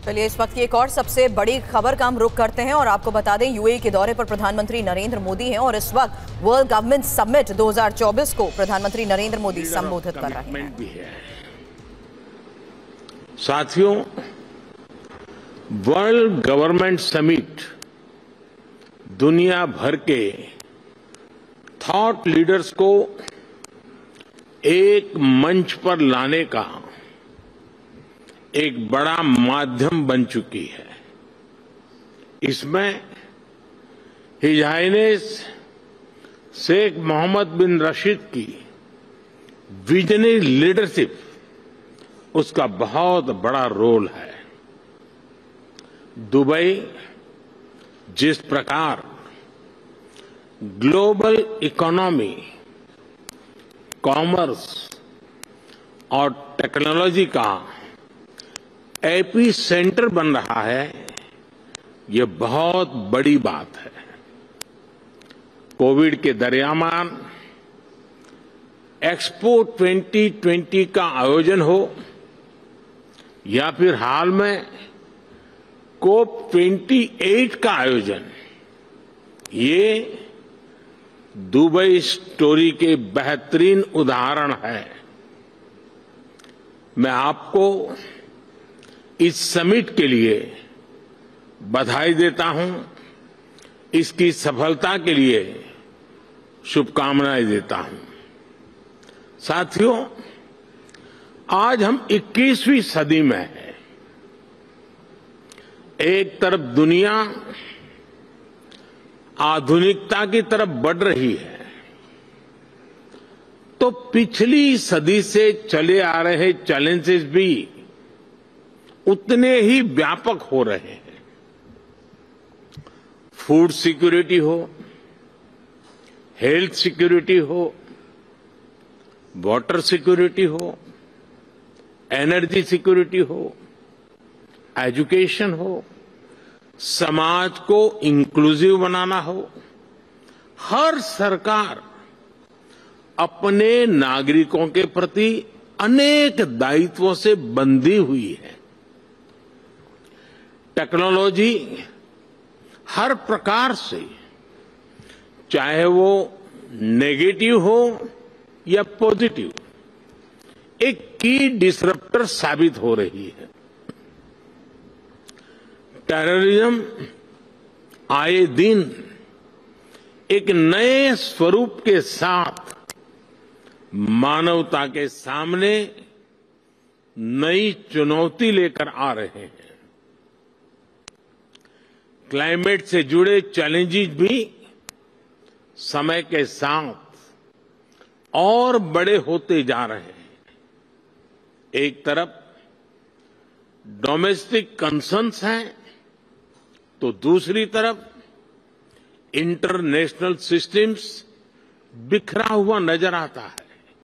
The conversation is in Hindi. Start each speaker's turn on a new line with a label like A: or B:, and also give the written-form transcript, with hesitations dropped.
A: चलिए इस वक्त की एक और सबसे बड़ी खबर का हम रुख करते हैं और आपको बता दें यूएई के दौरे पर प्रधानमंत्री नरेंद्र मोदी हैं और इस वक्त वर्ल्ड गवर्नमेंट समिट 2024 को प्रधानमंत्री नरेंद्र मोदी संबोधित कर रहे हैं।
B: साथियों, वर्ल्ड गवर्नमेंट समिट दुनिया भर के थॉट लीडर्स को एक मंच पर लाने का एक बड़ा माध्यम बन चुकी है। इसमें his highness Sheikh Mohammed bin Rashid की विजनरी लीडरशिप उसका बहुत बड़ा रोल है। दुबई जिस प्रकार ग्लोबल इकोनॉमी, कॉमर्स और टेक्नोलॉजी का एपी सेंटर बन रहा है, ये बहुत बड़ी बात है। कोविड के दरमियान एक्सपो 2020 का आयोजन हो या फिर हाल में कोप 28 का आयोजन, ये दुबई स्टोरी के बेहतरीन उदाहरण है। मैं आपको इस समिट के लिए बधाई देता हूं, इसकी सफलता के लिए शुभकामनाएं देता हूं। साथियों, आज हम 21वीं सदी में हैं। एक तरफ दुनिया आधुनिकता की तरफ बढ़ रही है, तो पिछली सदी से चले आ रहे चैलेंजेस भी उतने ही व्यापक हो रहे हैं। फूड सिक्योरिटी हो, हेल्थ सिक्योरिटी हो, वाटर सिक्योरिटी हो, एनर्जी सिक्योरिटी हो, एजुकेशन हो, समाज को इंक्लूसिव बनाना हो, हर सरकार अपने नागरिकों के प्रति अनेक दायित्वों से बंधी हुई है। टेक्नोलॉजी हर प्रकार से, चाहे वो नेगेटिव हो या पॉजिटिव, एक की डिसरप्टर साबित हो रही है। टेररिज्म आए दिन एक नए स्वरूप के साथ मानवता के सामने नई चुनौती लेकर आ रहे हैं। क्लाइमेट से जुड़े चैलेंजेस भी समय के साथ और बड़े होते जा रहे हैं। एक तरफ डोमेस्टिक कंसर्न्स हैं, तो दूसरी तरफ इंटरनेशनल सिस्टम्स बिखरा हुआ नजर आता है।